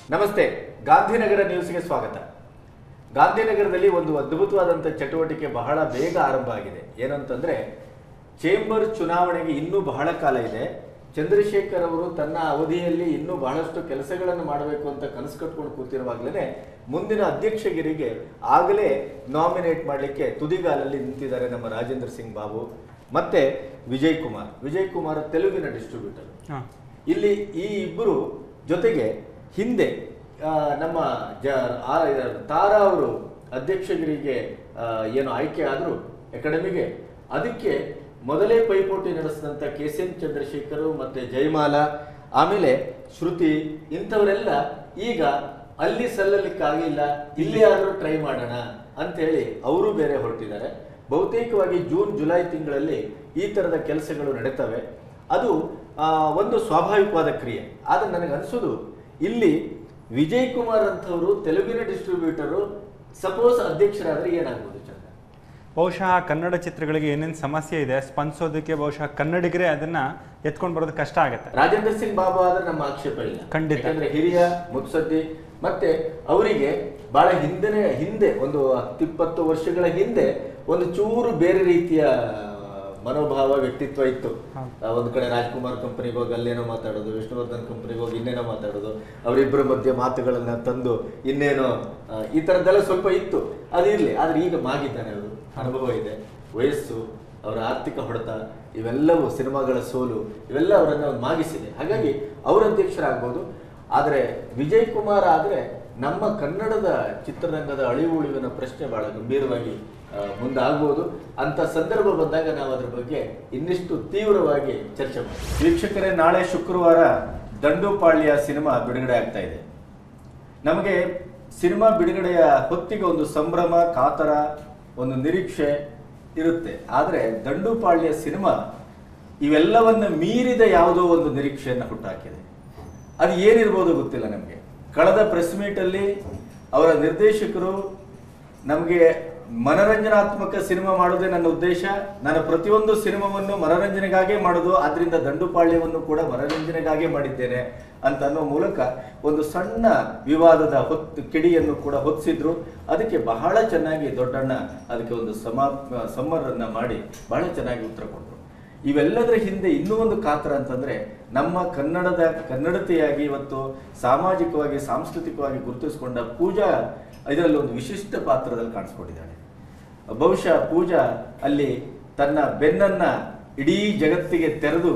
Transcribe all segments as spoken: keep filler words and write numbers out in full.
ನಮಸ್ತೆ, ಗಾಂಧಿನಗರ ನ್ಯೂಸ್ಗೆ ಸ್ವಾಗತ. ಗಾಂಧಿನಗರದಲ್ಲಿ ಒಂದು ಅದ್ಭುತವಾದಂಥ ಚಟುವಟಿಕೆ ಬಹಳ ಬೇಗ ಆರಂಭ ಆಗಿದೆ. ಏನಂತಂದ್ರೆ, ಚೇಂಬರ್ ಚುನಾವಣೆಗೆ ಇನ್ನೂ ಬಹಳ ಕಾಲ ಇದೆ. ಚಂದ್ರಶೇಖರ್ ಅವರು ತನ್ನ ಅವಧಿಯಲ್ಲಿ ಇನ್ನೂ ಬಹಳಷ್ಟು ಕೆಲಸಗಳನ್ನು ಮಾಡಬೇಕು ಅಂತ ಕನಸು ಕಟ್ಕೊಂಡು ಕೂತಿರುವಾಗಲೇ ಮುಂದಿನ ಅಧ್ಯಕ್ಷಗಿರಿಗೆ ಆಗಲೇ ನಾಮಿನೇಟ್ ಮಾಡಲಿಕ್ಕೆ ತುದಿಗಾಲಲ್ಲಿ ನಿಂತಿದ್ದಾರೆ ನಮ್ಮ ರಾಜೇಂದ್ರ ಸಿಂಗ್ ಬಾಬು ಮತ್ತೆ ವಿಜಯ್ ಕುಮಾರ್. ವಿಜಯ್ ಕುಮಾರ್ ತೆಲುಗಿನ ಡಿಸ್ಟ್ರಿಬ್ಯೂಟರ್. ಇಲ್ಲಿ ಈ ಇಬ್ಬರು ಜೊತೆಗೆ ಹಿಂದೆ ನಮ್ಮ ಜ ತಾರಾ ಅವರು ಅಧ್ಯಕ್ಷಗಿರಿಗೆ ಏನು ಆಯ್ಕೆ ಆದರೂ ಅಕಾಡೆಮಿಗೆ, ಅದಕ್ಕೆ ಮೊದಲೇ ಪೈಪೋಟಿ ನಡೆಸಿದಂಥ ಕೆ ಸಿ ಎನ್ ಚಂದ್ರಶೇಖರ್ ಮತ್ತೆ ಜಯಮಾಲಾ, ಆಮೇಲೆ ಶ್ರುತಿ, ಇಂಥವರೆಲ್ಲ ಈಗ ಅಲ್ಲಿ ಸಲ್ಲಲಿಕ್ಕಾಗಿಲ್ಲ, ಇಲ್ಲಿ ಆದರೂ ಟ್ರೈ ಮಾಡೋಣ ಅಂತೇಳಿ ಅವರು ಬೇರೆ ಹೊರಟಿದ್ದಾರೆ. ಬಹುತೇಕವಾಗಿ ಜೂನ್ ಜುಲೈ ತಿಂಗಳಲ್ಲಿ ಈ ಥರದ ಕೆಲಸಗಳು ನಡೀತವೆ. ಅದು ಒಂದು ಸ್ವಾಭಾವಿಕವಾದ ಕ್ರಿಯೆ. ಆದರೆ ನನಗೆ ಅನಿಸೋದು, ಇಲ್ಲಿ ವಿಜಯ್ ಕುಮಾರ್ ಅಂತವರು ತೆಲುಗಿನ ಡಿಸ್ಟ್ರಿಬ್ಯೂಟರು ಸಪೋಸ್ ಅಧ್ಯಕ್ಷರಾದರೆ ಏನಾಗ್ಬೋದು? ಬಹುಶಃ ಕನ್ನಡ ಚಿತ್ರಗಳಿಗೆ ಏನೇನು ಸಮಸ್ಯೆ ಇದೆ ಸ್ಪಂದಿಸೋದಕ್ಕೆ ಬಹುಶಃ ಕನ್ನಡಿಗರೇ ಅದನ್ನ ಎತ್ಕೊಂಡು ಬರೋದು ಕಷ್ಟ ಆಗುತ್ತೆ. ರಾಜೇಂದ್ರ ಸಿಂಗ್ ಬಾಬು ಆದ್ರೆ ನಮ್ಮ ಆಕ್ಷೇಪ ಇಲ್ಲ, ಖಂಡಿತ. ಯಾಕಂದ್ರೆ ಹಿರಿಯ ಮುತ್ಸದ್ದಿ, ಮತ್ತೆ ಅವರಿಗೆ ಬಹಳ ಹಿಂದೆನೆ ಹಿಂದೆ ಒಂದು ಹತ್ತಿಪ್ಪತ್ತು ವರ್ಷಗಳ ಹಿಂದೆ ಒಂದು ಚೂರು ಬೇರೆ ರೀತಿಯ ಮನೋಭಾವ, ವ್ಯಕ್ತಿತ್ವ ಇತ್ತು. ಒಂದ್ ಕಡೆ ರಾಜ್ಕುಮಾರ್ ಕಂಪನಿಗೆ ಹೋಗಿ ಅಲ್ಲೇನೋ ಮಾತಾಡೋದು, ವಿಷ್ಣುವರ್ಧನ್ ಕಂಪನಿಗೆ ಹೋಗಿ ಇನ್ನೇನೋ ಮಾತಾಡೋದು, ಅವರಿಬ್ಬರ ಮಧ್ಯೆ ಮಾತುಗಳನ್ನ ತಂದು ಇನ್ನೇನೋ ಈ ತರದ್ದೆಲ್ಲ ಸ್ವಲ್ಪ ಇತ್ತು. ಅದಿರ್ಲಿ, ಆದ್ರೆ ಈಗ ಮಾಗಿದ್ದಾನೆ, ಅವರು ಅನುಭವ ಇದೆ, ವಯಸ್ಸು, ಅವರ ಆರ್ಥಿಕ ಹೊಡೆತ, ಇವೆಲ್ಲವೂ ಸಿನಿಮಾಗಳ ಸೋಲು, ಇವೆಲ್ಲ ಅವರನ್ನ ಮಾಗಿಸಿದೆ. ಹಾಗಾಗಿ ಅವರ ಅಧ್ಯಕ್ಷರಾಗ್ಬೋದು. ಆದರೆ ವಿಜಯ್ ಕುಮಾರ್ ಆದ್ರೆ ನಮ್ಮ ಕನ್ನಡದ ಚಿತ್ರರಂಗದ ಅಳಿವು ಉಳಿವಿನ ಪ್ರಶ್ನೆ ಬಹಳ ಗಂಭೀರವಾಗಿ ಮುಂದಾಗ್ಬೋದು. ಅಂತ ಸಂದರ್ಭ ಬಂದಾಗ ನಾವು ಅದ್ರ ಬಗ್ಗೆ ಇನ್ನಿಷ್ಟು ತೀವ್ರವಾಗಿ ಚರ್ಚೆ ಮಾಡ್ತೀವಿ. ವೀಕ್ಷಕರೇ, ನಾಳೆ ಶುಕ್ರವಾರ ದಂಡುಪಾಳ್ಯ ಸಿನಿಮಾ ಬಿಡುಗಡೆ ಆಗ್ತಾ ಇದೆ. ನಮಗೆ ಸಿನಿಮಾ ಬಿಡುಗಡೆಯ ಹೊತ್ತಿಗೆ ಒಂದು ಸಂಭ್ರಮ, ಕಾತರ, ಒಂದು ನಿರೀಕ್ಷೆ ಇರುತ್ತೆ. ಆದರೆ ದಂಡುಪಾಳ್ಯ ಸಿನಿಮಾ ಇವೆಲ್ಲವನ್ನ ಮೀರಿದ ಯಾವುದೋ ಒಂದು ನಿರೀಕ್ಷೆಯನ್ನು ಹುಟ್ಟಾಕಿದೆ. ಅದು ಏನಿರ್ಬೋದು ಗೊತ್ತಿಲ್ಲ ನಮಗೆ. ಕಳೆದ ಪ್ರೆಸ್ ಮೀಟಲ್ಲಿ ಅವರ ನಿರ್ದೇಶಕರು ನಮಗೆ ಮನರಂಜನಾತ್ಮಕ ಸಿನಿಮಾ ಮಾಡೋದೇ ನನ್ನ ಉದ್ದೇಶ, ನಾನು ಪ್ರತಿಯೊಂದು ಸಿನಿಮಾವನ್ನು ಮನರಂಜನೆಗಾಗೇ ಮಾಡೋದು, ಆದ್ರಿಂದ ದಂಡುಪಾಳ್ಯವನ್ನು ಕೂಡ ಮನರಂಜನೆಗಾಗೇ ಮಾಡಿದ್ದೇನೆ ಅಂತ ಅನ್ನೋ ಮೂಲಕ ಒಂದು ಸಣ್ಣ ವಿವಾದದ ಹೊತ್ತು ಕಿಡಿಯನ್ನು ಕೂಡ ಹೊತ್ತಿಸಿದ್ರು. ಅದಕ್ಕೆ ಬಹಳ ಚೆನ್ನಾಗಿ ದೊಡ್ಡಣ್ಣ ಅದಕ್ಕೆ ಒಂದು ಸಮಾ ಸಮ್ಮರನ್ನ ಮಾಡಿ ಬಹಳ ಚೆನ್ನಾಗಿ ಉತ್ತರ ಕೊಟ್ಟರು. ಇವೆಲ್ಲದರ ಹಿಂದೆ ಇನ್ನೂ ಒಂದು ಕಾತರ ಅಂತಂದ್ರೆ, ನಮ್ಮ ಕನ್ನಡದ ಕನ್ನಡತೆಯಾಗಿ ಇವತ್ತು ಸಾಮಾಜಿಕವಾಗಿ ಸಾಂಸ್ಕೃತಿಕವಾಗಿ ಗುರುತಿಸಿಕೊಂಡ ಪೂಜಾ ಇದರಲ್ಲಿ ಒಂದು ವಿಶಿಷ್ಟ ಪಾತ್ರದಲ್ಲಿ ಕಾಣಿಸ್ಕೊಂಡಿದ್ದಾಳೆ. ಬಹುಶಃ ಪೂಜಾ ಅಲ್ಲಿ ತನ್ನ ಬೆನ್ನನ್ನ ಇಡೀ ಜಗತ್ತಿಗೆ ತೆರೆದು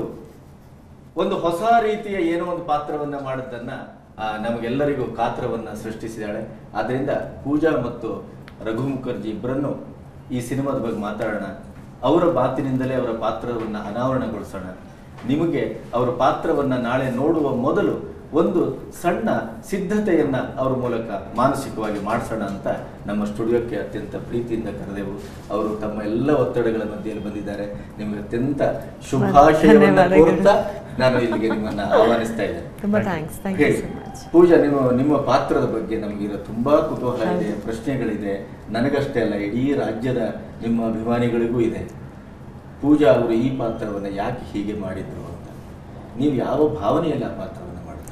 ಒಂದು ಹೊಸ ರೀತಿಯ ಏನೋ ಒಂದು ಪಾತ್ರವನ್ನ ಮಾಡಿದ್ದನ್ನ ನಮಗೆಲ್ಲರಿಗೂ ಕಾತ್ರವನ್ನ ಸೃಷ್ಟಿಸಿದಾಳೆ. ಆದ್ರಿಂದ ಪೂಜಾ ಮತ್ತು ರಘು ಮುಖರ್ಜಿ ಇಬ್ಬರನ್ನು ಈ ಸಿನಿಮಾದ ಬಗ್ಗೆ ಮಾತಾಡೋಣ. ಅವರ ಮಾತಿನಿಂದಲೇ ಅವರ ಪಾತ್ರವನ್ನ ಅನಾವರಣಗೊಳಿಸೋಣ. ನಿಮಗೆ ಅವರ ಪಾತ್ರವನ್ನ ನಾಳೆ ನೋಡುವ ಮೊದಲು ಒಂದು ಸಣ್ಣ ಸಿದ್ಧತೆಯನ್ನ ಅವರ ಮೂಲಕ ಮಾನಸಿಕವಾಗಿ ಮಾಡಿಸೋಣ ಅಂತ ನಮ್ಮ ಸ್ಟುಡಿಯೋಕ್ಕೆ ಅತ್ಯಂತ ಪ್ರೀತಿಯಿಂದ ಕರೆದೆವು. ಅವರು ತಮ್ಮ ಎಲ್ಲ ಒತ್ತಡಗಳ ಮಧ್ಯೆಯಲ್ಲಿ ಬಂದಿದ್ದಾರೆ. ನಿಮಗೆ ಅತ್ಯಂತ ಶುಭಾಶಯವನ್ನು ಕೋರುತ್ತಾ ನಾನು ಇಲ್ಲಿಗೆ ನಿಮ್ಮನ್ನ ಆಹ್ವಾನಿಸ್ತಾ ಇದ್ದೇನೆ. ಪೂಜಾ, ನಿಮ್ಮ ನಿಮ್ಮ ಪಾತ್ರದ ಬಗ್ಗೆ ನಮಗಿರೋ ತುಂಬಾ ಕುತೂಹಲ ಇದೆ, ಪ್ರಶ್ನೆಗಳಿದೆ. ನನಗಷ್ಟೇ ಅಲ್ಲ, ಇಡೀ ರಾಜ್ಯದ ನಿಮ್ಮ ಅಭಿಮಾನಿಗಳಿಗೂ ಇದೆ. ಪೂಜಾ ಅವರು ಈ ಪಾತ್ರವನ್ನ ಯಾಕೆ ಹೀಗೆ ಮಾಡಿದ್ರು ಅಂತ, ನೀವು ಯಾವ ಭಾವನೆಯಲ್ಲಿ ಆ ಪಾತ್ರವನ್ನು ಮಾಡಿದ್ರು?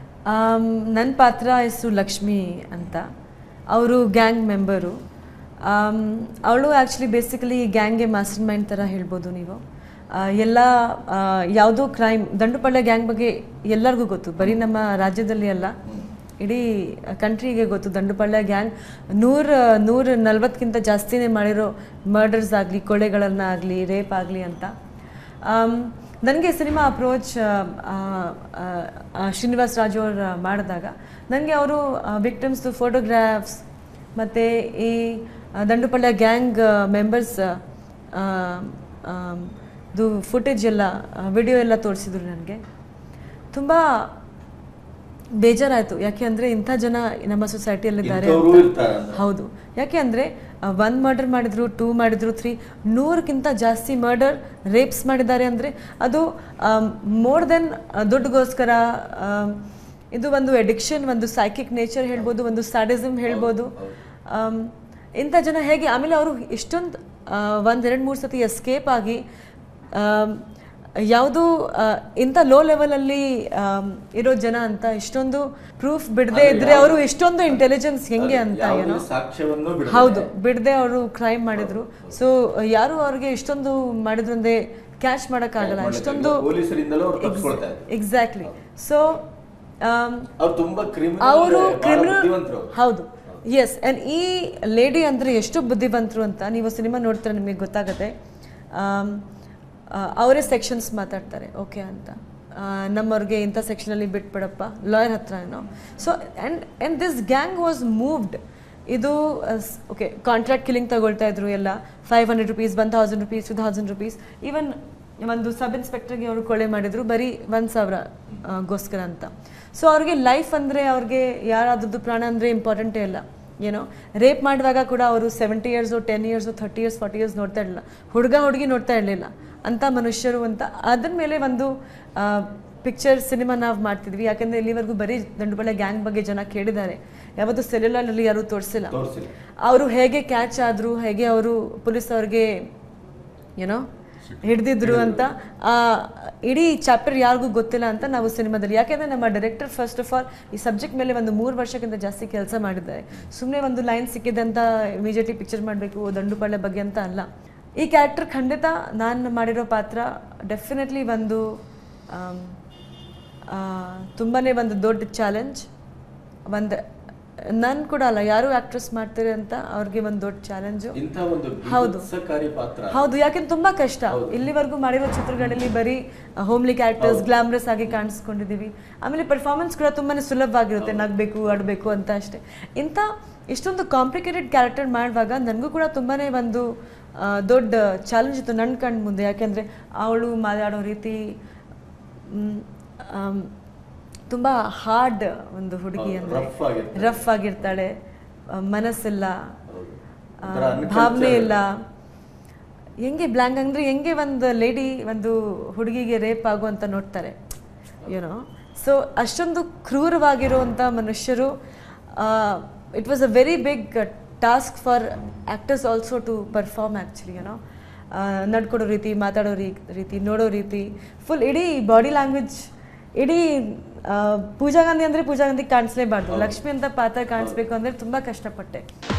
ನನ್ನ ಪಾತ್ರ ಹೆಸರು ಲಕ್ಷ್ಮಿ ಅಂತ. ಅವರು ಗ್ಯಾಂಗ್ ಮೆಂಬರು. ಅವಳು ಆ್ಯಕ್ಚುಲಿ ಬೇಸಿಕಲಿ ಗ್ಯಾಂಗ್ಗೆ ಮಾಸ್ಟರ್ ಮೈಂಡ್ ಥರ ಹೇಳ್ಬೋದು ನೀವು. ಎಲ್ಲ ಯಾವುದೋ ಕ್ರೈಮ್, ದಂಡುಪಾಳ್ಯ ಗ್ಯಾಂಗ್ ಬಗ್ಗೆ ಎಲ್ಲರಿಗೂ ಗೊತ್ತು, ಬರೀ ನಮ್ಮ ರಾಜ್ಯದಲ್ಲಿ ಅಲ್ಲ, ಇಡೀ ಕಂಟ್ರಿಗೆ ಗೊತ್ತು. ದಂಡುಪಾಳ್ಯ ಗ್ಯಾಂಗ್ ನೂರ ನೂರ ನಲ್ವತ್ತಕ್ಕಿಂತ ಜಾಸ್ತಿನೇ ಮಾಡಿರೋ ಮರ್ಡರ್ಸ್ ಆಗಲಿ, ಕೊಲೆಗಳನ್ನಾಗಲಿ, ರೇಪ್ ಆಗಲಿ ಅಂತ. ನನಗೆ ಸಿನಿಮಾ ಅಪ್ರೋಚ್ ಶ್ರೀನಿವಾಸ್ ರಾಜು ಅವರು ಮಾಡಿದಾಗ ನನಗೆ ಅವರು ವಿಕ್ಟಿಮ್ಸ್ದು ಫೋಟೋಗ್ರಾಫ್ಸ್ ಮತ್ತು ಈ ದಂಡುಪಾಳ್ಯ ಗ್ಯಾಂಗ್ ಮೆಂಬರ್ಸ್ ಇದು ಫುಟೇಜ್ ಎಲ್ಲ, ವಿಡಿಯೋ ಎಲ್ಲ ತೋರಿಸಿದ್ರು. ನನಗೆ ತುಂಬ ಬೇಜಾರಾಯಿತು. ಯಾಕೆ ಅಂದರೆ ಇಂಥ ಜನ ನಮ್ಮ ಸೊಸೈಟಿಯಲ್ಲಿದ್ದಾರೆ. ಹೌದು, ಯಾಕೆ ಅಂದರೆ ಒಂದು ಮರ್ಡರ್ ಮಾಡಿದ್ರು, ಟೂ ಮಾಡಿದ್ರು, ತ್ರೀ, ನೂರಕ್ಕಿಂತ ಜಾಸ್ತಿ ಮರ್ಡರ್, ರೇಪ್ಸ್ ಮಾಡಿದ್ದಾರೆ ಅಂದರೆ ಅದು ಮೋರ್ ದೆನ್ ದುಡ್ಡುಗೋಸ್ಕರ. ಇದು ಒಂದು ಎಡಿಕ್ಷನ್, ಒಂದು ಸೈಕಿಕ್ ನೇಚರ್ ಹೇಳ್ಬೋದು, ಒಂದು ಸ್ಯಾಡಿಸಮ್ ಹೇಳ್ಬೋದು. ಇಂಥ ಜನ ಹೇಗೆ ಆಮೇಲೆ ಅವರು ಇಷ್ಟೊಂದು ಒಂದೆರಡು ಮೂರು ಸತಿ ಎಸ್ಕೇಪ್ ಆಗಿ ಯಾವುದು ಇಂಥ ಲೋ ಲೆವೆಲಲ್ಲಿ ಇರೋ ಜನ ಅಂತ ಇಷ್ಟೊಂದು ಪ್ರೂಫ್ ಬಿಡದೆ ಇದ್ರೆ ಅವರು ಇಷ್ಟೊಂದು ಇಂಟೆಲಿಜೆನ್ಸ್ ಹೆಂಗೆ ಅಂತ ಏನೋ ಸಾಕ್ಷ್ಯವನ್ನು ಹೌದು ಬಿಡದೆ ಅವರು ಕ್ರೈಮ್ ಮಾಡಿದ್ರು. ಸೊ ಯಾರು ಅವ್ರಿಗೆ ಇಷ್ಟೊಂದು ಮಾಡಿದ್ರು ಅಂದ್ರೆ ಕ್ಯಾಚ್ ಮಾಡೋಕ್ಕಾಗಲ್ಲ ಇಷ್ಟೊಂದು ಎಕ್ಸಾಕ್ಟ್ಲಿ. ಸೊ ಅವರು ಕ್ರಿಮಿನಲ್ ಹೌದು ಎಸ್. ಆ್ಯಂಡ್ ಈ ಲೇಡಿ ಅಂದರೆ ಎಷ್ಟು ಬುದ್ಧಿವಂತರು ಅಂತ ನೀವು ಸಿನಿಮಾ ನೋಡ್ತಾರೆ ನಿಮಗೆ ಗೊತ್ತಾಗುತ್ತೆ. ಅವರೇ ಸೆಕ್ಷನ್ಸ್ ಮಾತಾಡ್ತಾರೆ ಓಕೆ ಅಂತ, ನಮ್ಮವ್ರಿಗೆ ಇಂಥ ಸೆಕ್ಷನಲ್ಲಿ ಬಿಟ್ಬಿಡಪ್ಪ ಲಾಯರ್ ಹತ್ರ ಏನೋ. So and and this gang was moved. ಇದು ಓಕೆ ಕಾಂಟ್ರಾಕ್ಟ್ ಕಿಲ್ಲಿಂಗ್ ತಗೊಳ್ತಾ ಇದ್ರು ಎಲ್ಲ, five hundred rupees one thousand rupees two thousand rupees. Even ಒಂದು ಸಬ್ ಇನ್ಸ್ಪೆಕ್ಟರ್ಗೆ ಅವರು ಕೊಲೆ ಮಾಡಿದ್ರು ಬರೀ ಒಂದು ಸಾವಿರ ಗೋಸ್ಕರ ಅಂತ. ಸೊ ಅವ್ರಿಗೆ ಲೈಫ್ ಅಂದರೆ ಅವ್ರಿಗೆ ಯಾರಾದದ್ದು ಪ್ರಾಣ ಅಂದರೆ ಇಂಪಾರ್ಟೆಂಟೇ ಇಲ್ಲ ಏನೋ. ರೇಪ್ ಮಾಡುವಾಗ ಕೂಡ ಅವರು seventy years ten years thirty years forty years ನೋಡ್ತಾ ಇರಲಿಲ್ಲ, ಹುಡುಗ ಹುಡುಗಿ ನೋಡ್ತಾ ಇರಲಿಲ್ಲ ಅಂಥ ಮನುಷ್ಯರು ಅಂತ. ಅದ್ರ ಮೇಲೆ ಒಂದು ಪಿಕ್ಚರ್ ಸಿನಿಮಾ ನಾವು ಮಾಡ್ತಿದ್ವಿ, ಯಾಕಂದರೆ ಇಲ್ಲಿವರೆಗೂ ಬರೀ ದಂಡುಬಾಳೆ ಗ್ಯಾಂಗ್ ಬಗ್ಗೆ ಜನ ಕೇಳಿದ್ದಾರೆ, ಯಾವತ್ತೂ ಸೆಲ್ಯುಲರ್ನಲ್ಲಿ ಯಾರೂ ತೋರಿಸಿಲ್ಲ. ಅವರು ಹೇಗೆ ಕ್ಯಾಚ್ ಆದರು, ಹೇಗೆ ಅವರು ಪೊಲೀಸ್ ಅವ್ರಿಗೆ ಏನೋ ಹಿಡಿದಿದ್ರು ಅಂತ ಇಡೀ ಚಾಪ್ಟರ್ ಯಾರಿಗೂ ಗೊತ್ತಿಲ್ಲ ಅಂತ ನಾವು ಸಿನಿಮಾದಲ್ಲಿ. ಯಾಕೆಂದರೆ ನಮ್ಮ ಡೈರೆಕ್ಟರ್ ಫಸ್ಟ್ ಆಫ್ ಆಲ್ ಈ ಸಬ್ಜೆಕ್ಟ್ ಮೇಲೆ ಒಂದು ಮೂರು ವರ್ಷಕ್ಕಿಂತ ಜಾಸ್ತಿ ಕೆಲಸ ಮಾಡಿದ್ದಾರೆ. ಸುಮ್ಮನೆ ಒಂದು ಲೈನ್ ಸಿಕ್ಕಿದೆ ಅಂತ ಇಮಿಡಿಯೇಟ್ಲಿ ಪಿಕ್ಚರ್ ಮಾಡಬೇಕು ದಂಡುಪಾಳ್ಯ ಬಗ್ಗೆ ಅಂತ ಅಲ್ಲ. ಈ ಕ್ಯಾರೆಕ್ಟರ್ ಖಂಡಿತ ನಾನು ಮಾಡಿರೋ ಪಾತ್ರ ಡೆಫಿನೆಟ್ಲಿ ಒಂದು ತುಂಬಾ ಒಂದು ದೊಡ್ಡ ಚಾಲೆಂಜ್. ಒಂದು ನಾನು ಕೂಡ ಅಲ್ಲ, ಯಾರು ಆಕ್ಟ್ರೆಸ್ ಮಾಡ್ತಾರೆ ಅಂತ ಅವ್ರಿಗೆ ಒಂದು ದೊಡ್ಡ ಚಾಲೆಂಜು. ಹೌದು ಹೌದು, ಯಾಕೆಂದ್ರೆ ತುಂಬಾ ಕಷ್ಟ. ಇಲ್ಲಿವರೆಗೂ ಮಾಡಿರೋ ಚಿತ್ರಗಳಲ್ಲಿ ಬರೀ ಹೋಮ್ಲಿ ಕ್ಯಾರೆಕ್ಟರ್ಸ್ ಗ್ಲಾಮರಸ್ ಆಗಿ ಕಾಣಿಸ್ಕೊಂಡಿದ್ದೀವಿ. ಆಮೇಲೆ ಪರ್ಫಾರ್ಮೆನ್ಸ್ ಕೂಡ ತುಂಬಾನೇ ಸುಲಭವಾಗಿರುತ್ತೆ, ನಗಬೇಕು ಆಡಬೇಕು ಅಂತ ಅಷ್ಟೇ. ಇಂಥ ಇಷ್ಟೊಂದು ಕಾಂಪ್ಲಿಕೇಟೆಡ್ ಕ್ಯಾರೆಕ್ಟರ್ ಮಾಡುವಾಗ ನನಗೂ ಕೂಡ ತುಂಬಾನೇ ಒಂದು ದೊಡ್ಡ ಚಾಲೆಂಜ್ ಇತ್ತು ನನ್ನ ಕಣ್ಣು ಮುಂದೆ. ಯಾಕೆಂದರೆ ಅವಳು ಮಾತಾಡೋ ರೀತಿ ತುಂಬ ಹಾರ್ಡ್ ಒಂದು ಹುಡುಗಿ, ಅಂದರೆ ರಫ್ ಆಗಿರ್ತಾಳೆ, ಮನಸ್ಸಿಲ್ಲ, ಭಾವನೆ ಇಲ್ಲ. ಹೆಂಗೆ ಬ್ಲ್ಯಾಂಕ್ ಅಂದರೆ ಹೆಂಗೆ ಒಂದು ಲೇಡಿ ಒಂದು ಹುಡುಗಿಗೆ ರೇಪ್ ಆಗುವಂತ ನೋಡ್ತಾರೆ ಏನೋ. ಸೊ ಅಷ್ಟೊಂದು ಕ್ರೂರವಾಗಿರುವಂಥ ಮನುಷ್ಯರು. It was a very big task for actors also to perform actually ಏನೋ. ನಡ್ಕೊಡೋ ರೀತಿ, ಮಾತಾಡೋ ರೀತಿ, ನೋಡೋ ರೀತಿ, ಫುಲ್ ಇಡೀ ಬಾಡಿ ಲ್ಯಾಂಗ್ವೇಜ್. ಇಡೀ ಪೂಜಾ ಗಾಂಧಿ ಅಂದರೆ ಪೂಜಾ ಗಾಂಧಿ ಕಾಣಿಸ್ಲೇಬಾರ್ದು, ಲಕ್ಷ್ಮಿ ಅಂತ ಪಾತ್ರ ಕಾಣಿಸ್ಬೇಕು ಅಂದರೆ ತುಂಬ ಕಷ್ಟಪಟ್ಟೆ.